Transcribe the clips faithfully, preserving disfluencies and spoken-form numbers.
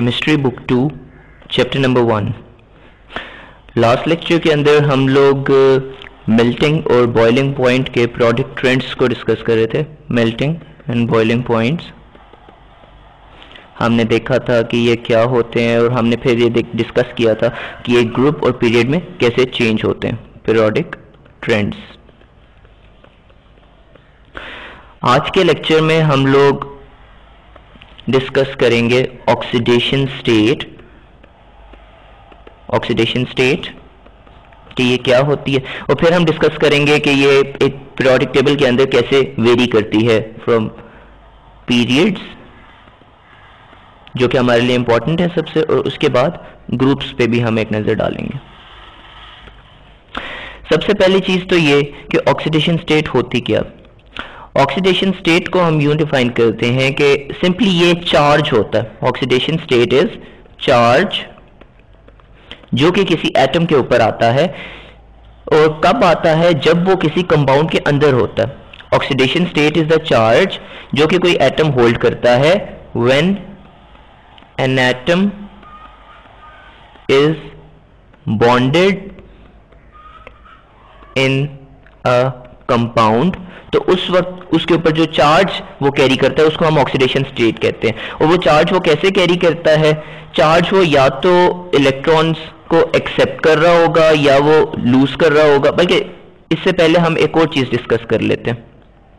Chemistry book two chapter number one. Last lecture के अंदर हम लोग मेल्टिंग और बॉइलिंग पॉइंट के प्रोडक्ट ट्रेंड्स को डिस्कस कर रहे थे। मेल्टिंग एंड बॉइलिंग पॉइंट्स हमने देखा था कि ये क्या होते हैं, और हमने फिर ये डिस्कस किया था कि ये ग्रुप और पीरियड में कैसे चेंज होते हैं, पीरियोडिक ट्रेंड्स। आज के लेक्चर में हम लोग डिस्कस करेंगे ऑक्सीडेशन स्टेट। ऑक्सीडेशन स्टेट कि ये क्या होती है, और फिर हम डिस्कस करेंगे कि ये एक पीरियोडिक टेबल के अंदर कैसे वेरी करती है फ्रॉम पीरियड्स, जो कि हमारे लिए इंपॉर्टेंट है सबसे, और उसके बाद ग्रुप्स पे भी हम एक नजर डालेंगे। सबसे पहली चीज तो ये कि ऑक्सीडेशन स्टेट होती क्या। ऑक्सीडेशन स्टेट को हम यूं डिफाइन करते हैं कि सिंपली ये चार्ज होता है। ऑक्सीडेशन स्टेट इज चार्ज जो कि किसी एटम के ऊपर आता है, और कब आता है, जब वो किसी कंपाउंड के अंदर होता है। Oxidation state is the charge जो कि कोई एटम होल्ड करता है when an atom is bonded in a compound. तो उस वक्त उसके ऊपर जो चार्ज वो कैरी करता है उसको हम ऑक्सीडेशन स्टेट कहते हैं। और वो चार्ज वो कैसे कैरी करता है, चार्ज वो या तो इलेक्ट्रॉन्स को एक्सेप्ट कर रहा होगा या वो लूज कर रहा होगा। बल्कि इससे पहले हम एक और चीज डिस्कस कर लेते हैं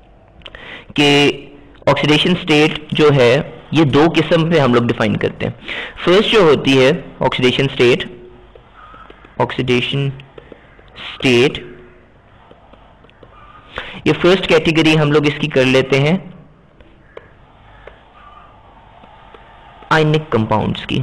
कि ऑक्सीडेशन स्टेट जो है ये दो किस्म पे हम लोग डिफाइन करते हैं। फर्स्ट जो होती है ऑक्सीडेशन स्टेट, ऑक्सीडेशन स्टेट ये फर्स्ट कैटेगरी हम लोग इसकी कर लेते हैं आयनिक कंपाउंड्स की।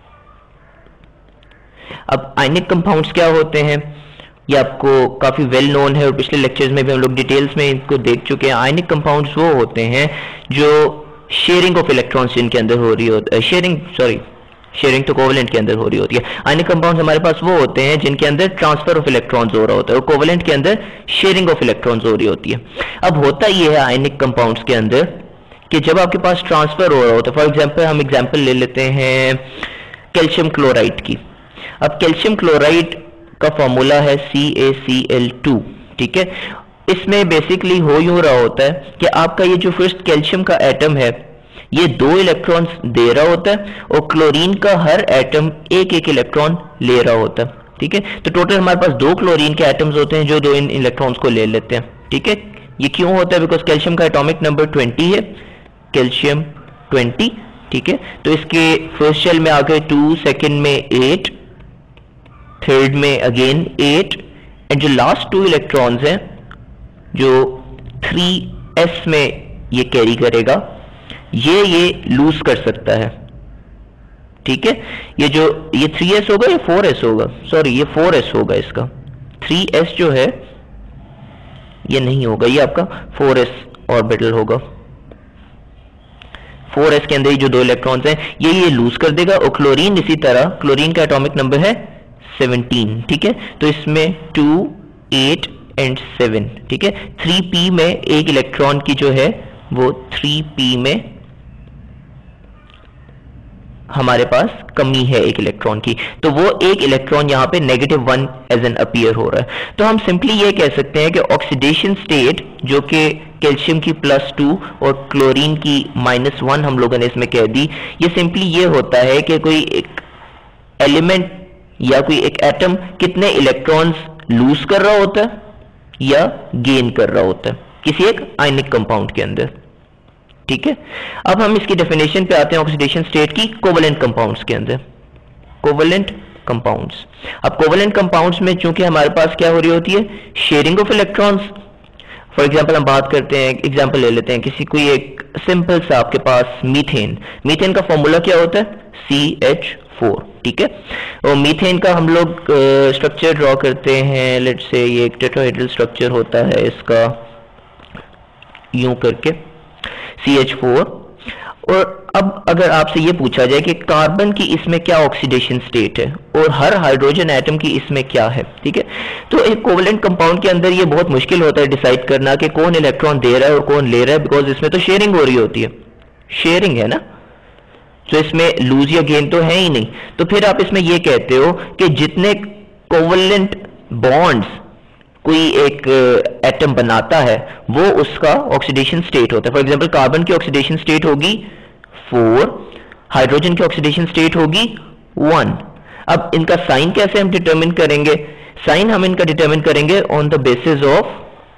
अब आयनिक कंपाउंड्स क्या होते हैं ये आपको काफी वेल नोन है, और पिछले लेक्चर्स में भी हम लोग डिटेल्स में इनको देख चुके हैं। आयनिक कंपाउंड्स वो होते हैं जो शेयरिंग ऑफ इलेक्ट्रॉन्स जिनके अंदर हो रही होती है, शेयरिंग सॉरी शेयरिंग तो कोवेलेंट के अंदर हो रही होती है। आयनिक कंपाउंड्स हमारे पास वो होते हैं जिनके अंदर ट्रांसफर ऑफ इलेक्ट्रॉन्स हो रहा होता है, और कोवेलेंट के अंदर शेयरिंग ऑफ इलेक्ट्रॉन्स हो रही होती है। अब होता ये है आयनिक कंपाउंड्स के अंदर कि जब आपके पास ट्रांसफर हो रहा होता है, फॉर एग्जांपल हम एग्जांपल ले लेते हैं कैल्शियम क्लोराइड की। अब कैल्शियम क्लोराइड का फॉर्मूला है सी ए सी एल टू, ठीक है। इसमें बेसिकली हो यूं रहा होता है कि आपका ये जो फर्स्ट कैल्शियम का एटम है ये दो इलेक्ट्रॉन्स दे रहा होता है, और क्लोरीन का हर एटम एक एक इलेक्ट्रॉन ले रहा होता है, ठीक है। तो टोटल हमारे पास दो क्लोरीन के एटम्स होते हैं जो दो इन इलेक्ट्रॉन्स को ले लेते हैं, ठीक है। ये क्यों होता है, बिकॉज कैल्शियम का एटॉमिक नंबर ट्वेंटी है, कैल्शियम ट्वेंटी, ठीक है। तो इसके फर्स्ट शेल में आ गए टू, सेकेंड में एट, थर्ड में अगेन एट, एंड जो लास्ट टू इलेक्ट्रॉन्स हैं जो थ्री एस में ये कैरी करेगा, ये ये लूज कर सकता है, ठीक है। ये जो ये थ्री एस होगा या फोर एस होगा, सॉरी ये फोर एस होगा, इसका थ्री एस जो है ये नहीं होगा, ये आपका फोर एस ऑर्बिटल होगा। फोर एस के अंदर ही जो दो इलेक्ट्रॉन्स हैं ये ये लूज कर देगा, और क्लोरीन इसी तरह, क्लोरीन का एटॉमिक नंबर है सेवनटीन, ठीक है। तो इसमें टू, एट एंड सेवन, ठीक है। थ्री पी में एक इलेक्ट्रॉन की जो है वो थ्री पी में हमारे पास कमी है एक इलेक्ट्रॉन की, तो वो एक इलेक्ट्रॉन यहां पे negative one as an appear हो रहा है। तो हम सिंपली ये कह सकते हैं कि ऑक्सीडेशन स्टेट जो कि कैल्शियम की प्लस टू और क्लोरीन की माइनस वन हम लोगों ने इसमें कह दी, ये सिंपली ये होता है कि कोई एक एलिमेंट या कोई एक एटम कितने इलेक्ट्रॉन्स लूज कर रहा होता है या गेन कर रहा होता है किसी एक आयनिक कंपाउंड के अंदर, ठीक है। अब हम इसकी डेफिनेशन पे आते हैं ऑक्सीडेशन स्टेट की कोवेलेंट कंपाउंड्स के अंदर। कोवेलेंट कंपाउंड्स, अब कोवेलेंट कंपाउंड्स में चूंकि हमारे पास क्या हो रही होती है, sharing of electrons. For example हम बात करते हैं, एग्जांपल ले लेते हैं किसी कोई एक सिंपल सा आपके पास मीथेन। मीथेन का फॉर्मूला क्या होता है, सी एच फोर, ठीक है। और मीथेन का हम लोग स्ट्रक्चर ड्रॉ करते हैं, लेट्स से ये एक टेट्राहेड्रल स्ट्रक्चर होता है इसका, यूं करके सी एच फोर। और अब अगर आपसे ये पूछा जाए कि कार्बन की इसमें क्या ऑक्सीडेशन स्टेट है और हर हाइड्रोजन एटम की इसमें क्या है, ठीक है, तो एक कोवेलेंट कंपाउंड के अंदर ये बहुत मुश्किल होता है डिसाइड करना कि कौन इलेक्ट्रॉन दे रहा है और कौन ले रहा है, बिकॉज इसमें तो शेयरिंग हो रही होती है। शेयरिंग है ना, तो इसमें लूज या गेन तो है ही नहीं, तो फिर आप इसमें ये कहते हो कि जितने कोवलेंट बॉन्ड्स कोई एक एटम बनाता है वो उसका ऑक्सीडेशन स्टेट होता है। फॉर एग्जांपल कार्बन की ऑक्सीडेशन स्टेट होगी फोर, हाइड्रोजन की ऑक्सीडेशन स्टेट होगी वन। अब इनका साइन कैसे हम डिटरमिन करेंगे? साइन हम इनका डिटरमिन करेंगे on the basis of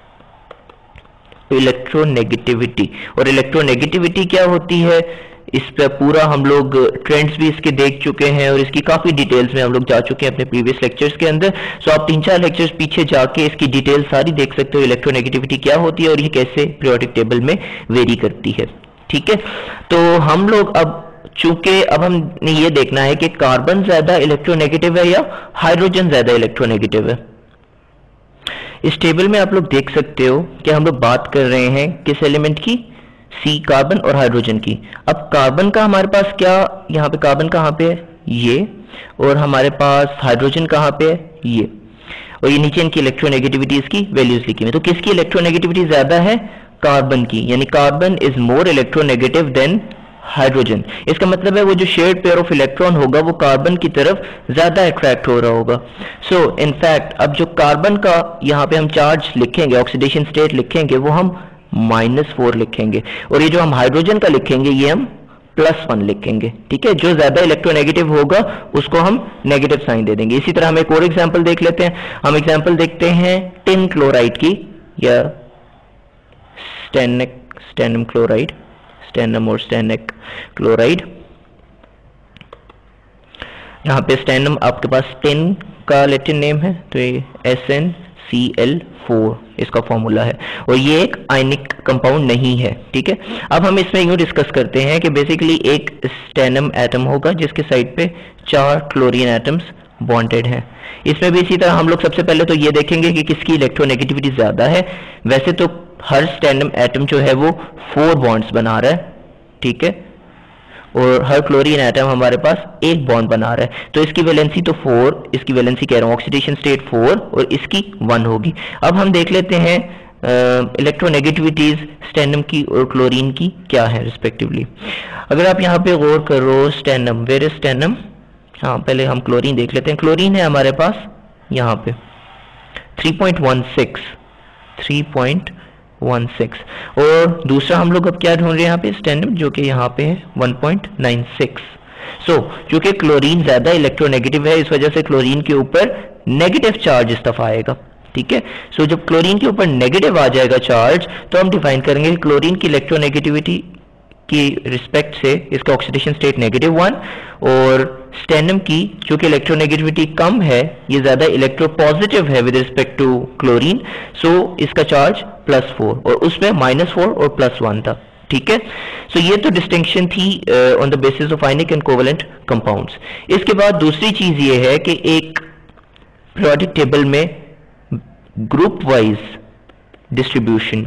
electronegativity. और इलेक्ट्रोनेगेटिविटी क्या होती है, इस पर पूरा हम लोग ट्रेंड्स भी इसके देख चुके हैं और इसकी काफी डिटेल्स में हम लोग जा चुके हैं अपने प्रीवियस लेक्चर्स के अंदर। सो आप तीन चार लेक्चर्स पीछे जाके इसकी डिटेल सारी देख सकते हो, इलेक्ट्रोनेगेटिविटी क्या होती है और ये कैसे पीरियोडिक टेबल में वेरी करती है। ठीक है, तो हम लोग अब चूंकि अब हमने ये देखना है कि कार्बन ज्यादा इलेक्ट्रोनेगेटिव है या हाइड्रोजन ज्यादा इलेक्ट्रोनेगेटिव है। इस टेबल में आप लोग देख सकते हो कि हम लोग बात कर रहे हैं किस एलिमेंट की, सी कार्बन और हाइड्रोजन की। अब कार्बन का हमारे पास क्या, यहाँ पे कार्बन कहाँ पे है, ये, और हमारे पास हाइड्रोजन कहाँ पे है, ये, और ये नीचे इनकी इलेक्ट्रोनेगेटिविटी इसकी वैल्यूज लिखी हुई। तो किसकी इलेक्ट्रोनेगेटिविटी ज्यादा है, कार्बन की, यानी carbon is more electronegative than hydrogen. इसका मतलब है वो जो शेयर्ड पेयर ऑफ इलेक्ट्रॉन होगा वो कार्बन की तरफ ज्यादा अट्रैक्ट हो रहा होगा। सो इनफैक्ट अब जो कार्बन का यहाँ पे हम चार्ज लिखेंगे, ऑक्सीडेशन स्टेट लिखेंगे, वो हम माइनस फोर लिखेंगे, और ये जो हम हाइड्रोजन का लिखेंगे ये हम प्लस वन लिखेंगे। ठीक है, जो ज्यादा इलेक्ट्रोनेगेटिव होगा उसको हम नेगेटिव साइन दे देंगे। इसी तरह हम एक और एग्जांपल देख लेते हैं। हम एग्जांपल देखते हैं टिन क्लोराइड की या स्टेनिक स्टेनम क्लोराइड, स्टेनम और स्टेनिक क्लोराइड। यहाँ पे स्टेनम आपके पास टिन का लैटिन नेम है, तो ये S N C L four इसका फॉर्मूला है, और ये एक आयनिक कंपाउंड नहीं है। ठीक है, अब हम इसमें यूं डिस्कस करते हैं कि बेसिकली एक स्टेनम एटम होगा जिसके साइड पे चार क्लोरीन एटम्स बॉन्डेड हैं। इसमें भी इसी तरह हम लोग सबसे पहले तो ये देखेंगे कि किसकी इलेक्ट्रोनेगेटिविटी ज्यादा है। वैसे तो हर स्टेनम एटम जो है वो फोर बॉन्ड्स बना रहा है, ठीक है, और हर क्लोरीन एटम हमारे पास एक बॉन्ड बना रहा है, तो इसकी वैलेंसी तो फोर, इसकी वैलेंसी कह रहा हूँ ऑक्सीडेशन स्टेट फोर और इसकी वन होगी। अब हम देख लेते हैं इलेक्ट्रोनेगेटिविटीज स्टेनम की और क्लोरीन की क्या है रिस्पेक्टिवली। अगर आप यहाँ पे गौर करो, स्टेनम, वेयर इज स्टेनम, हाँ पहले हम क्लोरीन देख लेते हैं। क्लोरीन है हमारे पास यहाँ पे three point one six, three point one six, और दूसरा हम लोग अब क्या ढूंढ रहे हैं यहाँ पे, स्टेनम, जो कि यहाँ पे है one point nine six. So चूंकि क्लोरीन ज्यादा इलेक्ट्रोनेगेटिव है, इस वजह से क्लोरीन के ऊपर नेगेटिव चार्ज इस दफा आएगा। ठीक है, सो जब क्लोरीन के ऊपर नेगेटिव आ जाएगा चार्ज, तो हम डिफाइन करेंगे कि क्लोरीन की इलेक्ट्रोनेगेटिविटी की रिस्पेक्ट से इसका ऑक्सीडेशन स्टेट नेगेटिव वन, और स्टेनम की चूंकि इलेक्ट्रोनेगेटिविटी कम है, ये ज्यादा इलेक्ट्रोपॉजिटिव है with respect to chlorine, so इसका चार्ज प्लस फोर, और उसमें माइनस फोर और प्लस वन था। ठीक है, सो ये तो डिस्टिंक्शन थी on the basis of ionic and covalent compounds. इसके बाद दूसरी चीज ये है कि एक पीरियोडिक टेबल में group wise distribution,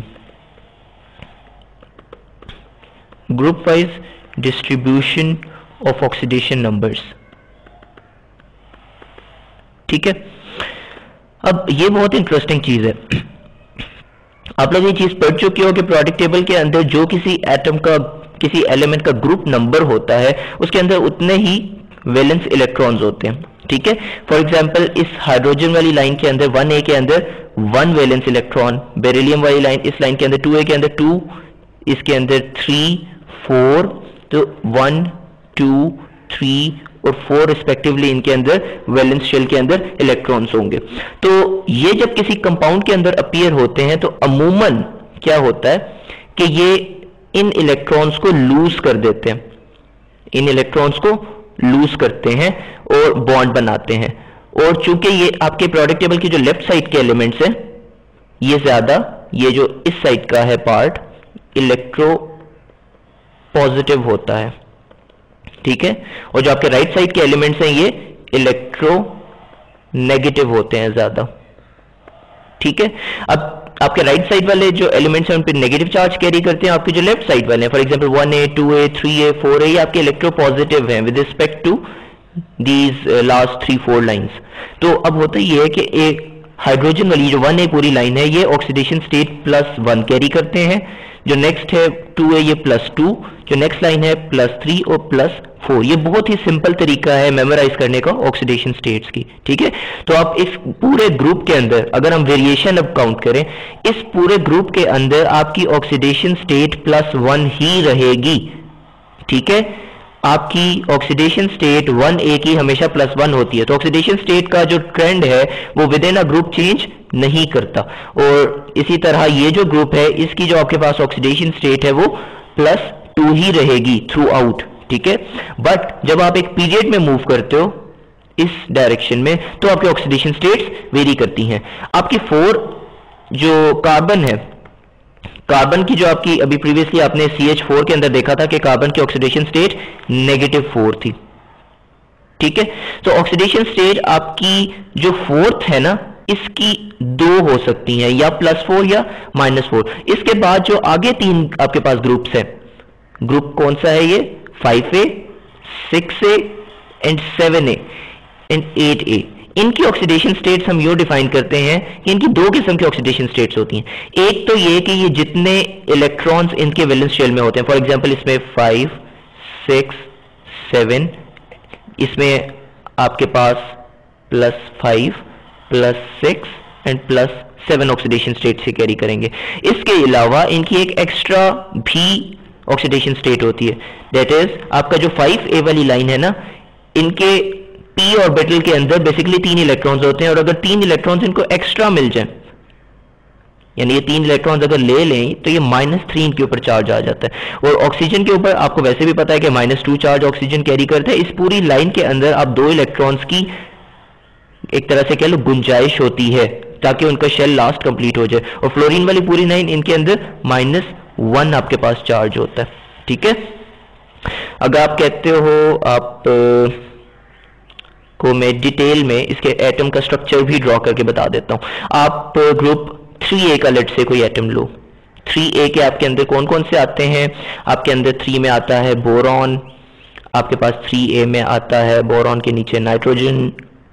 group wise distribution of oxidation numbers. ठीक है, अब ये बहुत इंटरेस्टिंग चीज है। आप लोग ये चीज पढ़ चुके हो कि पीरियोडिक टेबल के अंदर जो किसी एटम का, किसी एलिमेंट का ग्रुप नंबर होता है, उसके अंदर उतने ही वैलेंस इलेक्ट्रॉन्स होते हैं। ठीक है, फॉर एग्जांपल इस हाइड्रोजन वाली लाइन के अंदर वन ए के अंदर वन वैलेंस इलेक्ट्रॉन, बेरिलियम वाली लाइन इस लाइन के अंदर टू ए के अंदर टू, इसके अंदर थ्री फोर, तो वन टू थ्री और फोर रिस्पेक्टिवली इनके अंदर वैलेंस शेल के अंदर इलेक्ट्रॉन्स होंगे। तो ये जब किसी कंपाउंड के अंदर अपीयर होते हैं तो अमूमन क्या होता है कि ये इन इलेक्ट्रॉन्स को लूज कर देते हैं, इन इलेक्ट्रॉन्स को लूज करते हैं और बॉन्ड बनाते हैं। और चूंकि ये आपके पीरियोडिक टेबल की जो लेफ्ट साइड के एलिमेंट्स हैं, ये ज्यादा, ये जो इस साइड का है पार्ट इलेक्ट्रो पॉजिटिव होता है। ठीक है, और जो आपके राइट साइड के एलिमेंट्स हैं ये इलेक्ट्रो नेगेटिव होते हैं ज्यादा। ठीक है, अब आपके राइट साइड वाले जो एलिमेंट्स हैं उन पे नेगेटिव चार्ज कैरी करते हैं, आपके जो लेफ्ट साइड वाले हैं, for example one A, two A, three A, four A, ये आपके इलेक्ट्रो पॉजिटिव हैं with respect to these last three four lines. तो अब होता ये है कि एक हाइड्रोजन वाली जो वन ए पूरी लाइन है ये oxidation state plus one carry करते हैं, जो नेक्स्ट है टू ए ये प्लस टू, जो नेक्स्ट लाइन है प्लस थ्री और प्लस फोर। ये बहुत ही सिंपल तरीका है मेमोराइज करने का ऑक्सीडेशन स्टेट्स की, ठीक है। तो आप इस पूरे ग्रुप के अंदर अगर हम वेरिएशन अब काउंट करें, इस पूरे ग्रुप के अंदर आपकी ऑक्सीडेशन स्टेट प्लस वन ही रहेगी, ठीक है। आपकी ऑक्सीडेशन स्टेट वन ए की हमेशा प्लस वन होती है। तो ऑक्सीडेशन स्टेट का जो ट्रेंड है वो within a group change नहीं करता। और इसी तरह ये जो ग्रुप है इसकी जो आपके पास ऑक्सीडेशन स्टेट है वो प्लस टू ही रहेगी थ्रू आउट, ठीक है। बट जब आप एक पीरियड में मूव करते हो इस डायरेक्शन में तो आपकी ऑक्सीडेशन स्टेट्स वेरी करती हैं। आपकी फोर जो कार्बन है, कार्बन की जो आपकी अभी प्रीवियसली आपने सी एच फोर के अंदर देखा था कि कार्बन की ऑक्सीडेशन स्टेट नेगेटिव फोर थी, ठीक है। तो ऑक्सीडेशन स्टेट आपकी जो फोर्थ है ना इसकी दो हो सकती हैं, या प्लस फोर या माइनस फोर। इसके बाद जो आगे तीन आपके पास ग्रुप्स हैं, ग्रुप कौन सा है ये, five A, six A and seven A and eight A. इनकी ऑक्सीडेशन स्टेट्स हम यूं डिफाइन करते हैं कि इनकी दो किस्म की ऑक्सीडेशन स्टेट्स होती हैं। एक तो ये कि ये जितने इलेक्ट्रॉन्स इनके वैलेंस शेल में होते हैं, फॉर एग्जांपल इसमें फाइव, सिक्स, सेवन, इसमें आपके पास plus five, plus six and plus seven oxidation state से कैरी करेंगे। इसके अलावा इनकी एक एक्स्ट्रा भी ऑक्सीडेशन स्टेट होती है, दैट इज आपका जो फाइव ए वाली लाइन है ना, इनके पी ऑर्बिटल के अंदर बेसिकली तीन इलेक्ट्रॉन्स होते हैं, और अगर तीन इलेक्ट्रॉन्स इनको एक्स्ट्रा मिल जाए, यानी ये तीन इलेक्ट्रॉन्स अगर ले लें तो ये माइनस थ्री इनके ऊपर चार्ज आ जाता है। और ऑक्सीजन के ऊपर आपको वैसे भी पता है कि minus two charge oxygen carry करता है। इस पूरी लाइन के अंदर आप दो इलेक्ट्रॉन्स की एक तरह से कह लो गुंजाइश होती है ताकि उनका शेल लास्ट कंप्लीट हो जाए। और फ्लोरीन वाली पूरी लाइन इनके अंदर माइनस वन आपके पास चार्ज होता है, ठीक है। अगर आप कहते हो आप को मैं डिटेल में इसके एटम का स्ट्रक्चर भी ड्रॉ करके बता देता हूं। आप ग्रुप थ्री ए का लेट से कोई एटम लो, थ्री ए के आपके अंदर कौन कौन से आते हैं, आपके अंदर थ्री में आता है बोरॉन, आपके पास थ्री ए में आता है बोरॉन के नीचे नाइट्रोजन,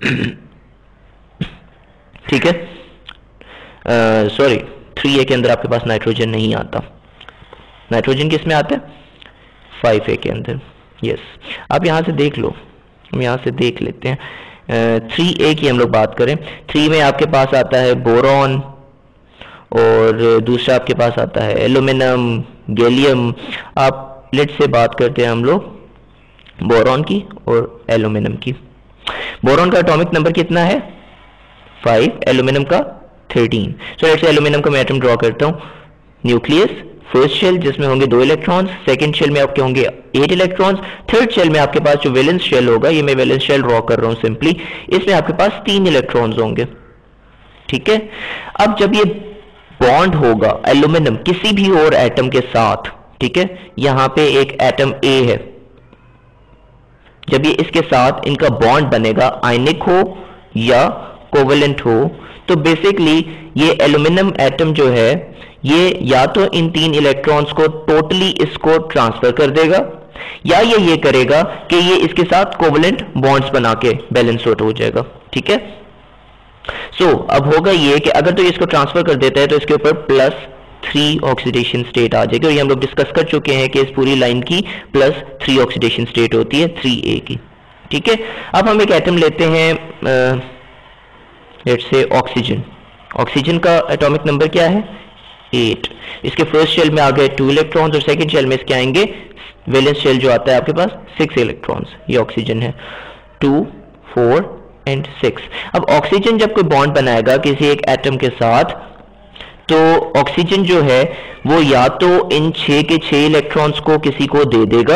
ठीक है। सॉरी, थ्री ए के अंदर आपके पास नाइट्रोजन नहीं आता, नाइट्रोजन किस में आता है, फाइव ए के अंदर, यस। आप यहां से देख लो, हम यहां से देख लेते हैं। थ्री ए की हम लोग बात करें, थ्री में आपके पास आता है बोरॉन, और दूसरा आपके पास आता है एल्यूमिनियम, गैलियम। आप लेट से बात करते हैं हम लोग बोरॉन की और एल्यूमिनियम की। बोरॉन का एटॉमिक नंबर कितना है, फाइव, एल्यूमिनियम का thirteen. So let's say aluminium का मैं एटम ड्रॉ करता हूं। न्यूक्लियस, फर्स्ट शेल जिसमें होंगे दो इलेक्ट्रॉन्स, सेकंड शेल में आपके होंगे एट इलेक्ट्रॉन्स, थर्ड शेल में आपके पास जो वैलेंस शेल होगा, ये मैं वैलेंस शेल ड्रॉ कर रहा हूं सिंपली, इसमें आपके पास तीन इलेक्ट्रॉन्स होंगे, ठीक है। अब जब ये बॉन्ड होगा एल्यूमिनियम किसी भी और एटम के साथ, ठीक है, यहां पे एक एटम ए है, जब ये इसके साथ इनका बॉन्ड बनेगा, आयनिक हो या कोवेलेंट हो, तो बेसिकली ये एल्यूमिनियम एटम जो है ये या तो इन तीन इलेक्ट्रॉन्स को टोटली इसको ट्रांसफर कर देगा, या ये ये करेगा कि ये इसके साथ कोवेलेंट बॉन्ड्स बना के बैलेंस आउट हो जाएगा, ठीक है। सो so, अब होगा ये कि अगर तो इसको ट्रांसफर कर देता है तो इसके ऊपर प्लस थ्री ऑक्सीडेशन स्टेट आ जाएगी, और ये हम लोग डिस्कस कर चुके हैं कि इस पूरी लाइन की प्लस थ्री ऑक्सीडेशन स्टेट होती है थ्री ए की, ठीक है। अब हम एक एटम लेते हैं, लेट्स से ऑक्सीजन। ऑक्सीजन का एटॉमिक नंबर क्या है, एट। इसके फर्स्ट शेल में आ गए टू इलेक्ट्रॉन्स, और सेकंड शेल में इसके आएंगे वैलेंस शेल जो आता है आपके पास सिक्स इलेक्ट्रॉन्स। ये ऑक्सीजन है, टू, फोर एंड सिक्स। अब ऑक्सीजन जब कोई बॉन्ड बनाएगा किसी एक एटम के साथ, तो ऑक्सीजन जो है वो या तो इन छह के छह इलेक्ट्रॉन्स को किसी को दे देगा,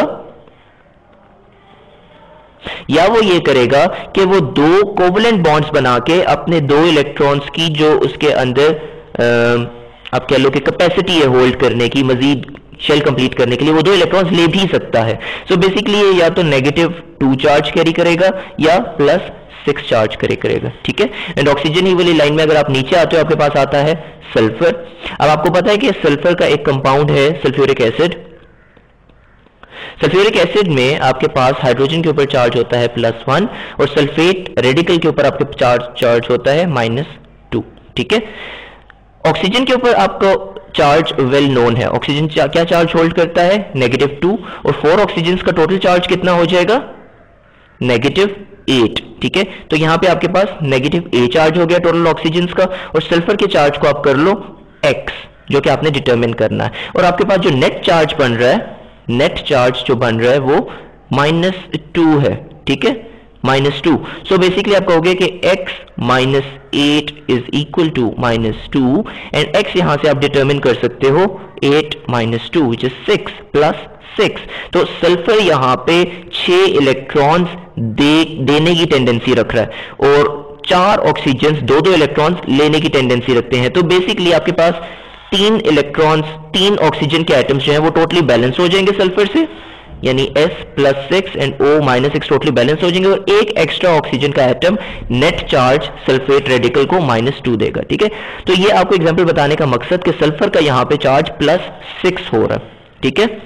या वो ये करेगा कि वो दो कोवेलेंट बॉन्ड्स बना के अपने दो इलेक्ट्रॉन्स की जो उसके अंदर आ, आप कह लो कि कैपेसिटी है होल्ड करने की, मजीद शेल कंप्लीट करने के लिए, वो दो इलेक्ट्रॉन्स ले भी सकता है। सो बेसिकली ये या तो नेगेटिव टू चार्ज कैरी करेगा या प्लस सिक्स चार्ज कैरी करेगा, ठीक है। एंड ऑक्सीजन ही वाली लाइन में अगर आप नीचे आते हो आपके पास आता है सल्फर। अब आपको पता है कि सल्फर का एक कंपाउंड है सल्फ्यूरिक एसिड। सल्फ्यूरिक एसिड में आपके पास हाइड्रोजन के ऊपर चार्ज होता है प्लस वन, और सल्फेट रेडिकल के ऊपर आपके चार्ज चार्ज होता है माइनस टू, ठीक है। ऑक्सीजन के ऊपर आपको चार्ज वेल नोन है, ऑक्सीजन क्या चार्ज होल्ड करता है, नेगेटिव टू, और फोर ऑक्सीजन का टोटल चार्ज कितना हो जाएगा, नेगेटिव एट, ठीक है। तो यहां पे आपके पास नेगेटिव ए चार्ज हो गया टोटल ऑक्सीजन का, और सल्फर के चार्ज को आप कर लो एक्स, जो कि आपने डिटरमिन करना है, और आपके पास जो नेट चार्ज बन रहा है, नेट चार्ज जो बन रहा है वो माइनस टू है, ठीक है, माइनस टू। सो बेसिकली आप कहोगे कि x minus eight is equal to minus two, and x यहां से आप डिटरमिन कर सकते हो eight minus two which is six plus six. तो सल्फर यहां पे छह इलेक्ट्रॉन्स दे देने की टेंडेंसी रख रहा है, और चार ऑक्सीजन दो दो इलेक्ट्रॉन्स लेने की टेंडेंसी रखते हैं। तो बेसिकली आपके पास तीन इलेक्ट्रॉन्स, तीन ऑक्सीजन के आइटम्स जो हैं वो टोटली बैलेंस हो जाएंगे सल्फर से, यानी S plus six and O minus six totally balance हो जाएंगे, और एक एक्स्ट्रा ऑक्सीजन का atom net charge sulphate radical को माइनस टू देगा, ठीक है। तो ये आपको एग्जांपल बताने का मकसद कि सल्फर का यहां पे चार्ज प्लस सिक्स हो रहा है, ठीक है।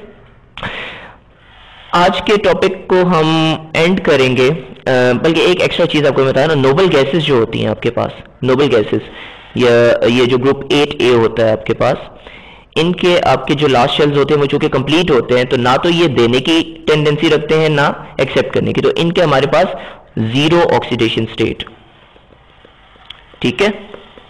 आज के टॉपिक को हम एंड करेंगे, बल्कि एक एक्स्ट्रा चीज आपको बताया ना, नोबल गैसेस जो होती हैं आपके पास, नोबल गैसेस, या ये जो ग्रुप एट ए होता है आपके पास, इनके आपके जो लास्ट शेल्स होते हैं वो चूंकि कंप्लीट होते हैं, तो ना तो ये देने की टेंडेंसी रखते हैं ना एक्सेप्ट करने की, तो इनके हमारे पास जीरो ऑक्सीडेशन स्टेट, ठीक है।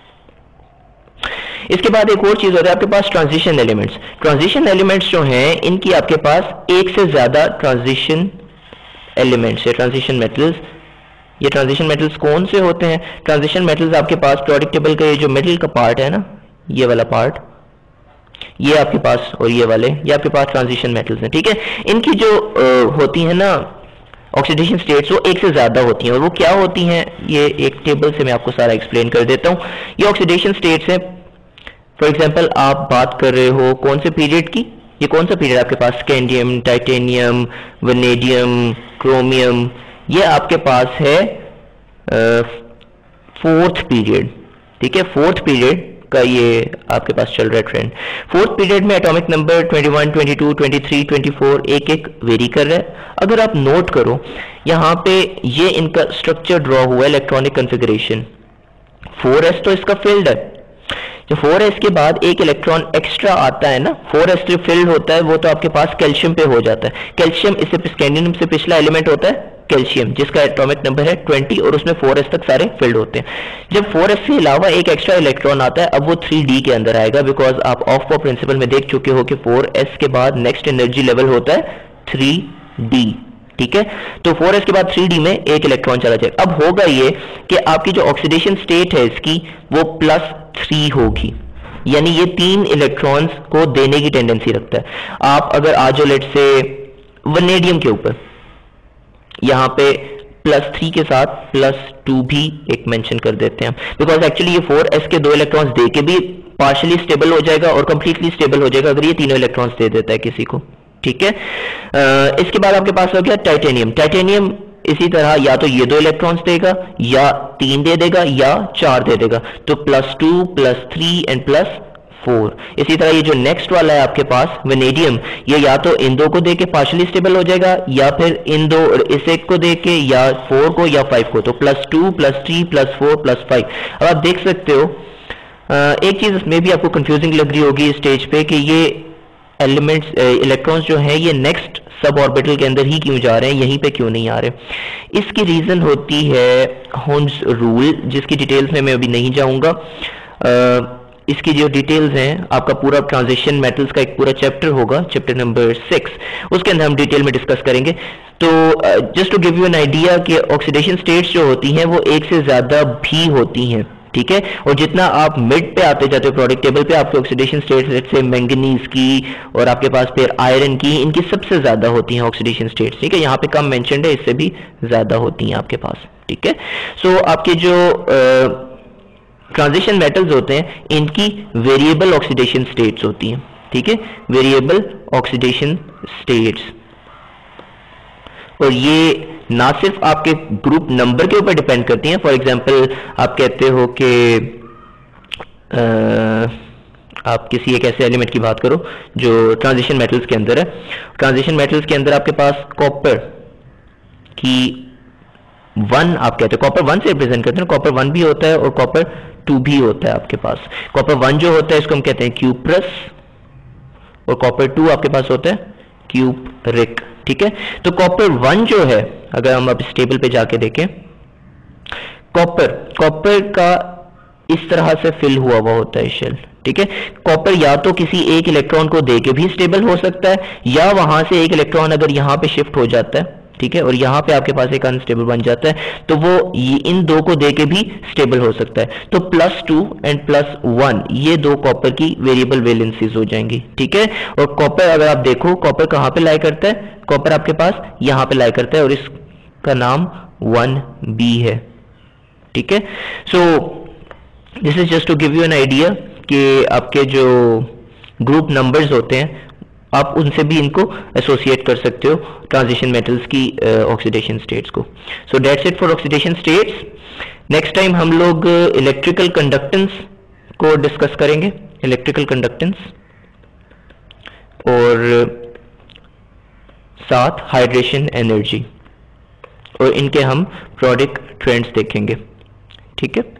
इसके बाद एक और चीज होता है आपके पास ट्रांजिशन एलिमेंट्स। ट्रांजिशन एलिमेंट्स जो हैं इनकी आपके पास एक से ज्यादा ट्रांजिशन एलिमेंट्स है, ट्रांजिशन मेटल्स। ये ट्रांजिशन मेटल्स कौन से होते हैं, ट्रांजिशन मेटल्स आपके पास प्रोडक्ट टेबल का ये जो मिडिल का पार्ट है ना, ये वाला पार्ट, ये आपके पास, और ये वाले, ये आपके पास ट्रांजिशन मेटल्स हैं, ठीक है। इनकी जो आ, होती है ना ऑक्सीडेशन स्टेट्स, वो एक से ज्यादा होती हैं, और वो क्या होती हैं, ये एक टेबल से मैं आपको सारा एक्सप्लेन कर देता हूं। ये ऑक्सीडेशन स्टेट्स हैं, फॉर एग्जांपल आप बात कर रहे हो कौन से पीरियड की, ये कौन सा पीरियड आपके पास, स्कैंडियम, टाइटेनियम, वनेडियम, क्रोमियम, ये आपके पास है फोर्थ पीरियड, ठीक है। फोर्थ पीरियड का ये आपके पास चल रहा है ट्रेंड। फोर्थ पीरियड में atomic number twenty one, twenty two, twenty three, twenty four एक एक वेरी कर रहा है। अगर आप नोट करो यहाँ पे ये इनका स्ट्रक्चर ड्रॉ हुआ है, इलेक्ट्रॉनिक कॉन्फ़िगरेशन, फोर एस तो इसका फील्ड है, जो फोर एस के बाद एक इलेक्ट्रॉन एक्स्ट्रा आता है ना, फोर एस जो फिल्ड होता है वो तो आपके पास कैल्शियम पे हो जाता है। कैल्शियम इससे स्कैंडियम से पिछला एलिमेंट होता है कैल्शियम, जिसका एटॉमिक नंबर है ट्वेंटी, और उसमें फोर एस तक सारे फिल्ड होते हैं। जब फोर एस से अलावा एक एक्स्ट्रा इलेक्ट्रॉन आता है, अब वो थ्री डी के अंदर आएगा, बिकॉज आप ऑफ पॉ प्रिंसिपल में देख चुके हो कि फोर एस के बाद नेक्स्ट एनर्जी लेवल होता है थ्री डी, ठीक है। तो फोर एस के बाद थ्री डी में एक इलेक्ट्रॉन चला जाएगा। अब होगा ये कि आपकी जो ऑक्सीडेशन स्टेट है इसकी वो प्लस थ्री होगी, यानी ये तीन इलेक्ट्रॉन्स को देने की टेंडेंसी रखता है। आप अगर आज लेट से वनेडियम के ऊपर यहां पे प्लस थ्री के साथ प्लस टू भी एक मेंशन कर देते हैं, बिकॉज एक्चुअली ये फोर एस के दो इलेक्ट्रॉन्स दे के भी पार्शियली स्टेबल हो जाएगा और कंप्लीटली स्टेबल हो जाएगा अगर ये तीनों इलेक्ट्रॉन्स दे देता है किसी को, ठीक है। आ, इसके बाद आपके पास हो गया टाइटेनियम। टाइटेनियम इसी तरह या तो ये दो इलेक्ट्रॉन्स देगा, या तीन दे देगा, या चार दे देगा, तो plus two, plus three and plus four. इसी तरह ये जो नेक्स्ट वाला है आपके पास वनेडियम, ये या तो इन दो को देके पार्शियली स्टेबल हो जाएगा, या फिर इन दो इस एक को देके, या फोर को या फाइव को, तो plus two, plus three, plus four, plus five. अब आप देख सकते हो एक चीज इसमें भी आपको कंफ्यूजिंग लग रही होगी इस स्टेज पे कि ये एलिमेंट्स इलेक्ट्रॉन्स जो हैं ये नेक्स्ट सब ऑर्बिटल के अंदर ही क्यों जा रहे हैं, यहीं पे क्यों नहीं आ रहे। इसकी रीजन होती है हंड्स रूल, जिसकी डिटेल्स में मैं अभी नहीं जाऊंगा। इसकी जो डिटेल्स हैं, आपका पूरा ट्रांजिशन मेटल्स का एक पूरा चैप्टर होगा, चैप्टर नंबर सिक्स, उसके अंदर हम डिटेल में डिस्कस करेंगे। तो just to give you an idea कि ऑक्सीडेशन स्टेट्स जो होती हैं वो एक से ज्यादा भी होती हैं, ठीक है। और जितना आप मिड पे आते जाते हो प्रोडक्ट टेबल पे, आपके ऑक्सीडेशन स्टेट्स से मैंगनीज की और आपके पास फिर आयरन की, इनकी सबसे ज्यादा होती हैं ऑक्सीडेशन स्टेट्स, ठीक है। यहाँ पे कम मेंशन्ड है, इससे भी ज्यादा होती हैं आपके पास, ठीक है। सो so, आपके जो ट्रांजिशन uh, मेटल्स होते हैं इनकी वेरिएबल ऑक्सीडेशन स्टेट्स होती हैं, ठीक है, वेरिएबल ऑक्सीडेशन स्टेट्स। और ये ना सिर्फ आपके ग्रुप नंबर के ऊपर डिपेंड करती हैं। फॉर एग्जांपल आप कहते हो कि आप किसी एक ऐसे एलिमेंट की बात करो जो ट्रांजिशन मेटल्स के अंदर है। ट्रांजिशन मेटल्स के अंदर आपके पास कॉपर की वन आप कहते हैं, कॉपर वन से रिप्रेजेंट करते हैं, कॉपर वन भी होता है और कॉपर टू भी होता है आपके पास। कॉपर वन जो होता है इसको हम कहते हैं क्यूप्रस और कॉपर टू आपके पास होता है क्यूपरिक, ठीक है। तो कॉपर वन जो है, अगर हम अब इस टेबल पे जाके देखें, कॉपर कॉपर का इस तरह से फिल हुआ हुआ होता है शेल, ठीक है। कॉपर या तो किसी एक इलेक्ट्रॉन को देके भी स्टेबल हो सकता है, या वहां से एक इलेक्ट्रॉन अगर यहां पे शिफ्ट हो जाता है, ठीक है, और यहां पे आपके पास एक अनस्टेबल बन जाता है, तो वो इन दो को देके भी स्टेबल हो सकता है। तो plus two and plus one ये दो कॉपर की वेरिएबल वैलेंसीज हो जाएंगी, ठीक है। और कॉपर अगर आप देखो, कॉपर कहां पे लाई करता है, कॉपर आपके पास यहां पे लाई करता है और इसका नाम वन बी है, ठीक है। So this is just to give you an idea कि आपके जो ग्रुप नंबर्स होते हैं आप उनसे भी इनको एसोसिएट कर सकते हो ट्रांजिशन मेटल्स की ऑक्सीडेशन uh, स्टेट्स को। So that's it for oxidation states. Next time हम लोग इलेक्ट्रिकल uh, कंडक्टेंस को डिस्कस करेंगे, इलेक्ट्रिकल कंडक्टेंस, और साथ हाइड्रेशन एनर्जी, और इनके हम प्रोडक्ट ट्रेंड्स देखेंगे, ठीक है।